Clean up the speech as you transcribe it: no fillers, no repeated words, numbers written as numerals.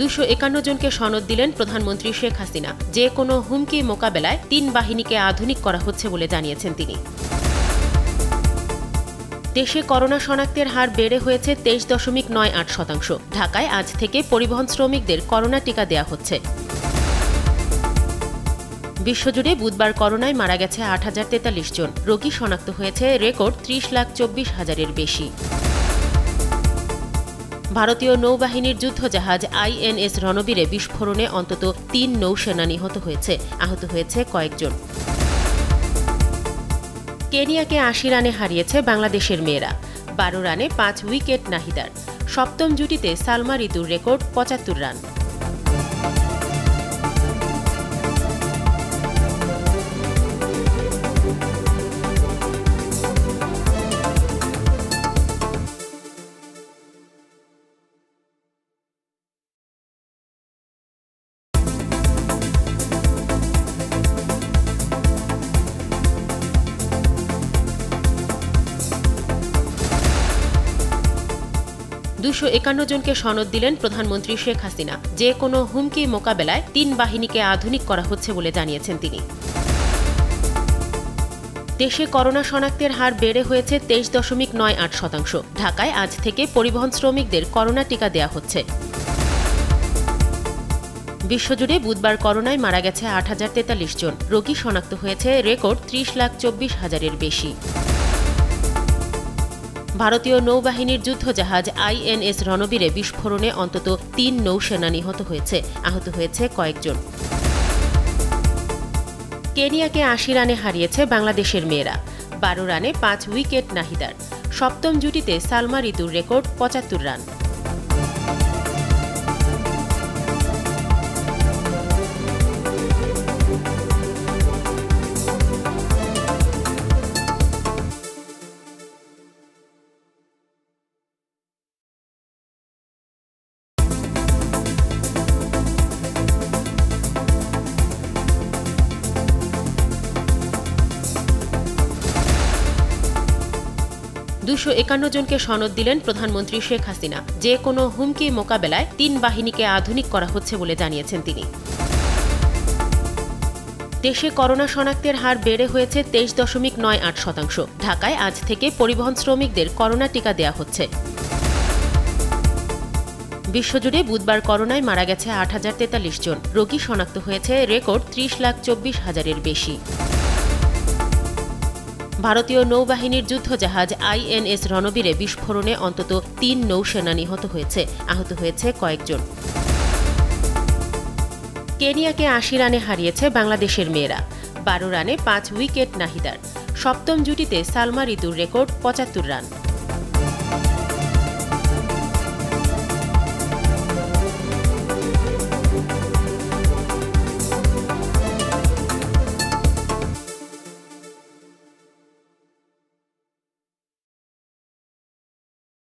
251 জনকে সনদ দিলেন প্রধানমন্ত্রী শেখ হাসিনা। যে কোনো হুমকি মোকাবেলায় 3 বাহিনীকে আধুনিক করা হচ্ছে বলে জানিয়েছেন তিনি। দেশে করোনা শনাক্তের হার বেড়ে হয়েছে 23.98%। ঢাকায় আজ থেকে পরিবহন শ্রমিকদের করোনা টিকা দেয়া হচ্ছে। বিশ্বজুড়ে বুধবার করোনায় মারা গেছে 8,043 জন। রোগী শনাক্ত হয়েছে রেকর্ড 30,24,000-এর বেশি। ভারতীয় নৌবাহিনীর যুদ্ধজাহাজ INS রণবীরে বিস্ফোরণে অন্তত 3 নৌসেনা নিহত হয়েছে, আহত হয়েছে কয়েকজন। কেনিয়াকে 80 রানে হারিয়েছে বাংলাদেশের মেয়েরা। 12 রানে 5 উইকেট নাহিদার। সপ্তম জুটিতে সালমা ঋতুর রেকর্ড 75 রান। দুশো 51 জনকে সনদ দিলেন প্রধানমন্ত্রী শেখ হাসিনা। যে কোনো হুমকি মোকাবেলায় 3 বাহিনীকে আধুনিক করা হচ্ছে বলে জানিয়েছেন তিনি। দেশে করোনা শনাক্তের হার বেড়ে হয়েছে 23.98%। ঢাকায় আজ থেকে পরিবহন শ্রমিকদের করোনা টিকা দেয়া হচ্ছে। বিশ্বজুড়ে বুধবার করোনায় মারা গেছে 8,043 জন। রোগী শনাক্ত হয়েছে রেকর্ড 30,24,000-এর বেশি। ভারতীয় নৌবাহিনীর যুদ্ধজাহাজ INS রণবীরে বিস্ফোরণে অন্তত 3 নৌসেনা নিহত হয়েছে, আহত হয়েছে কয়েকজন। কেনিয়াকে 80 রানে হারিয়েছে বাংলাদেশের মেয়েরা। 12 রানে 5 উইকেট নাহিদার। সপ্তম জুটিতে সালমা ঋতুর রেকর্ড 75 রান। দুশো 51 জনকে সনদ দিলেন প্রধানমন্ত্রী শেখ হাসিনা। যে কোনো হুমকি মোকাবেলায় 3 বাহিনীকে আধুনিক করা হচ্ছে বলে জানিয়েছেন তিনি। দেশে করোনা শনাক্তের হার বেড়ে হয়েছে 23.98%। ঢাকায় আজ থেকে পরিবহন শ্রমিকদের করোনা টিকা দেয়া হচ্ছে। বিশ্বজুড়ে বুধবার করোনায় মারা গেছে 8,043 জন। রোগী শনাক্ত হয়েছে রেকর্ড 30,24,000-এর বেশি। ভারতীয় নৌবাহিনীর যুদ্ধজাহাজ INS রণবীরে বিস্ফোরণে অন্তত 3 নৌসেনা নিহত হয়েছে, আহত হয়েছে কয়েকজন। কেনিয়াকে 80 রানে হারিয়েছে বাংলাদেশের মেয়েরা। 12 রানে 5 উইকেট নাহিদার। সপ্তম জুটিতে সালমা ঋতুর রেকর্ড 75 রান।